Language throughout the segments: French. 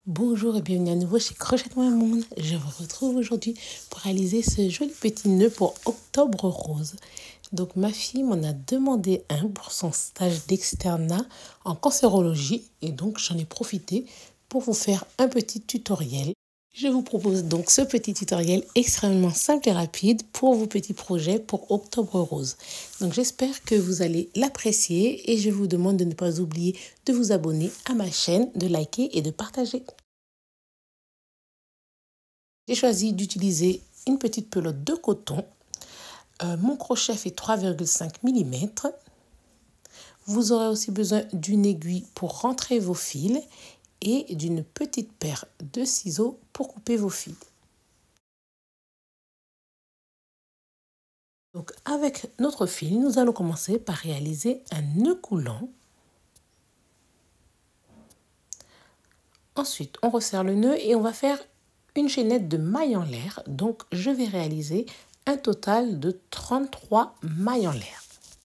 Bonjour et bienvenue à nouveau chez Crochet-moi Monde. Je vous retrouve aujourd'hui pour réaliser ce joli petit nœud pour Octobre Rose. Donc ma fille m'en a demandé un pour son stage d'externat en cancérologie et donc j'en ai profité pour vous faire un petit tutoriel. Je vous propose donc ce petit tutoriel extrêmement simple et rapide pour vos petits projets pour Octobre Rose. Donc j'espère que vous allez l'apprécier et je vous demande de ne pas oublier de vous abonner à ma chaîne, de liker et de partager. J'ai choisi d'utiliser une petite pelote de coton. Mon crochet fait 3,5 mm. Vous aurez aussi besoin d'une aiguille pour rentrer vos fils et d'une petite paire de ciseaux pour couper vos fils. Donc avec notre fil, nous allons commencer par réaliser un nœud coulant. Ensuite, on resserre le nœud et on va faire une chaînette de mailles en l'air. Donc je vais réaliser un total de 33 mailles en l'air.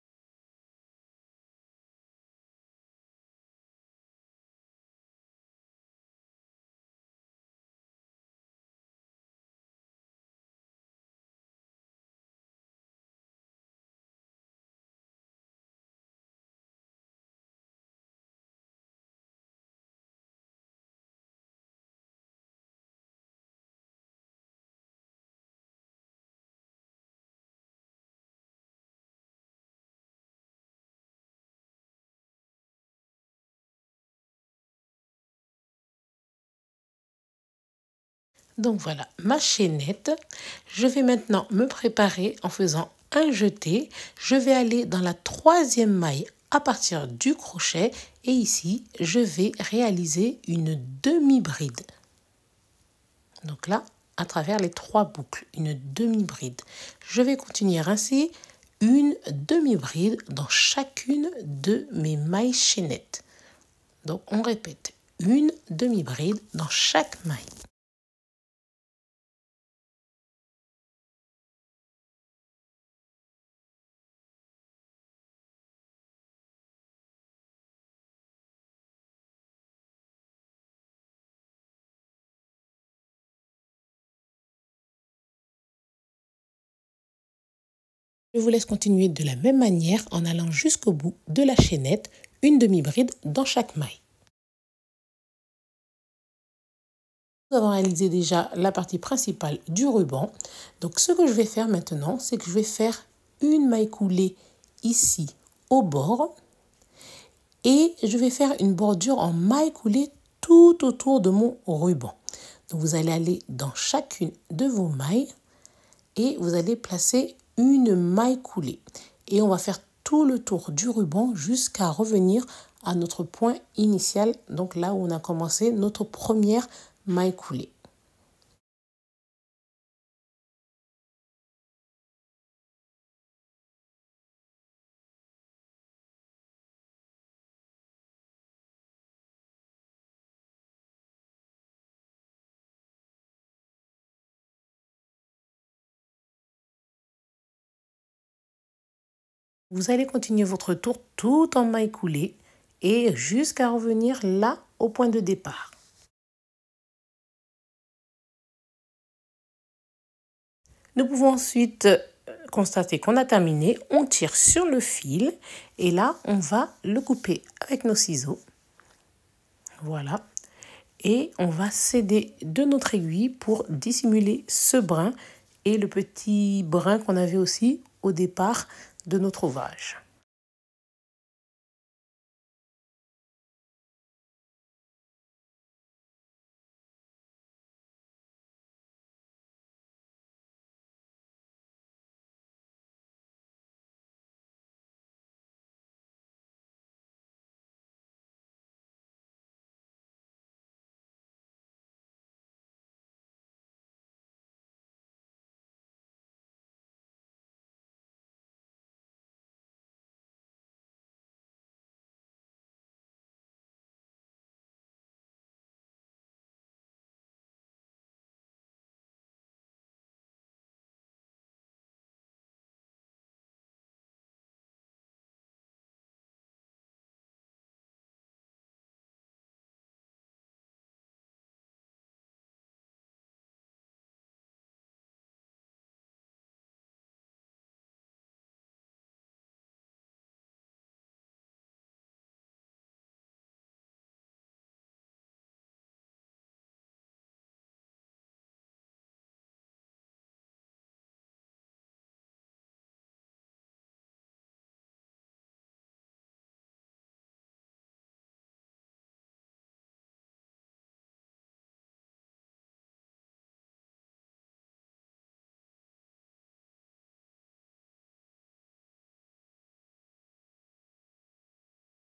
Donc voilà ma chaînette. Je vais maintenant me préparer en faisant un jeté. Je vais aller dans la troisième maille à partir du crochet et ici je vais réaliser une demi-bride. Donc là, à travers les trois boucles, une demi-bride. Je vais continuer ainsi une demi-bride dans chacune de mes mailles chaînettes. Donc on répète, une demi-bride dans chaque maille. Je vous laisse continuer de la même manière en allant jusqu'au bout de la chaînette, une demi-bride dans chaque maille. Nous avons réalisé déjà la partie principale du ruban. Donc ce que je vais faire maintenant, c'est que je vais faire une maille coulée ici au bord et je vais faire une bordure en maille coulée tout autour de mon ruban. Donc vous allez aller dans chacune de vos mailles et vous allez placer une maille coulée. Et on va faire tout le tour du ruban jusqu'à revenir à notre point initial, donc là où on a commencé notre première maille coulée. Vous allez continuer votre tour tout en maille coulée et jusqu'à revenir là au point de départ. Nous pouvons ensuite constater qu'on a terminé. On tire sur le fil et là, on va le couper avec nos ciseaux. Voilà. Et on va s'aider de notre aiguille pour dissimuler ce brin et le petit brin qu'on avait aussi au départ de notre ovage.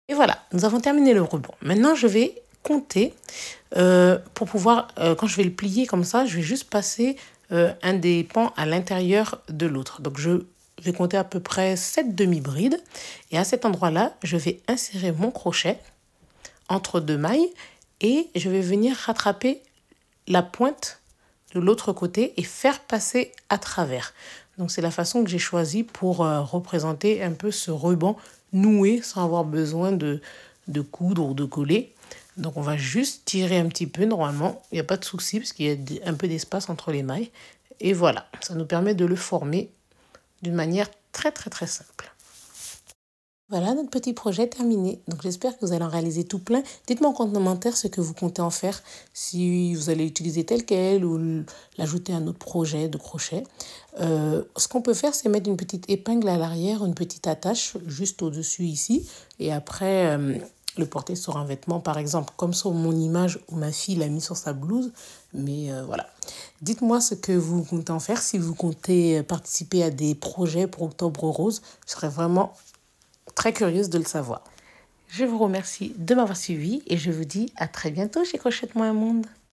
Et voilà, nous avons terminé le ruban. Maintenant, je vais compter pour pouvoir, quand je vais le plier comme ça, je vais juste passer un des pans à l'intérieur de l'autre. Donc, je vais compter à peu près 7 demi-brides. Et à cet endroit-là, je vais insérer mon crochet entre deux mailles et je vais venir rattraper la pointe de l'autre côté et faire passer à travers. Donc, c'est la façon que j'ai choisie pour représenter un peu ce ruban noué sans avoir besoin de coudre ou de coller. Donc, on va juste tirer un petit peu. Normalement, il n'y a pas de souci parce qu'il y a un peu d'espace entre les mailles. Et voilà, ça nous permet de le former d'une manière très, très, très simple. Voilà notre petit projet terminé. Donc j'espère que vous allez en réaliser tout plein. Dites-moi en commentaire ce que vous comptez en faire, si vous allez l'utiliser tel quel ou l'ajouter à un autre projet de crochet. Ce qu'on peut faire, c'est mettre une petite épingle à l'arrière, une petite attache juste au-dessus ici. Et après, le porter sur un vêtement, par exemple, comme sur mon image où ma fille l'a mis sur sa blouse. Mais voilà. Dites-moi ce que vous comptez en faire. Si vous comptez participer à des projets pour Octobre Rose, je serais vraiment très curieuse de le savoir. Je vous remercie de m'avoir suivi et je vous dis à très bientôt chez Crochette-moi un monde.